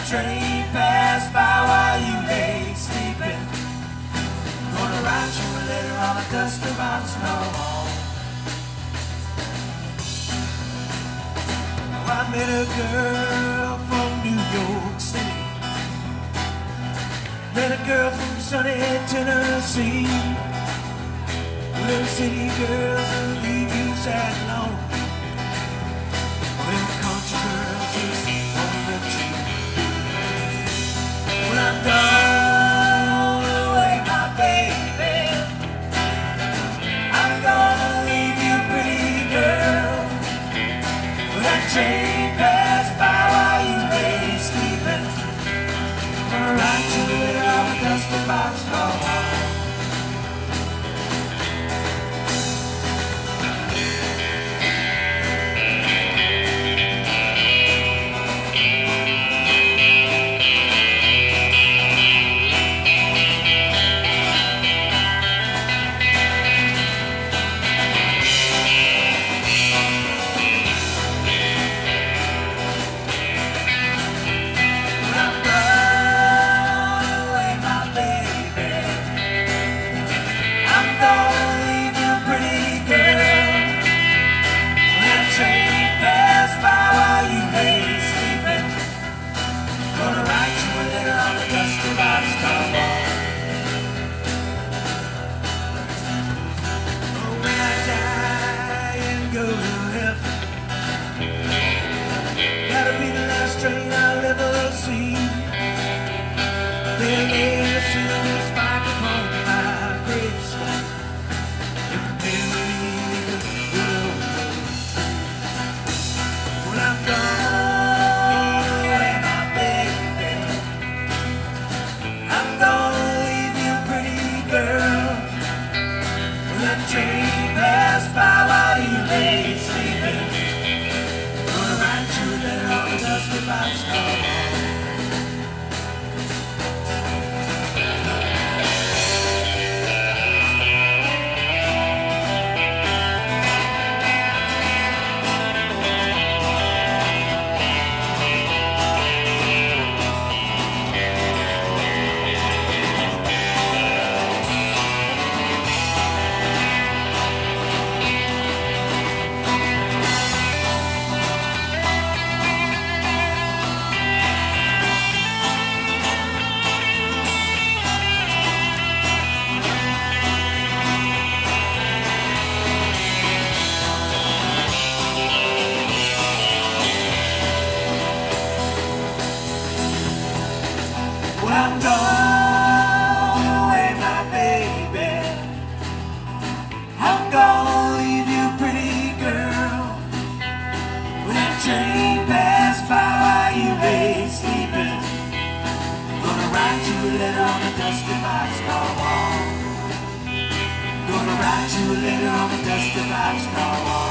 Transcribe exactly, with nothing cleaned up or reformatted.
train passed by while you lay sleeping. Gonna write you a letter on a dusty box no more. Now I met a girl from New York City. Met a girl from sunny Tennessee. Little city girls will leave you sad and alone. Well, country girls just won't let you be. When I'm gone away, my baby, I'm gonna leave you, pretty girl. When that train passed by while you lay sleeping, gonna write you a letter on a dusty box called home. Gonna write you a letter on the dusty box, no more.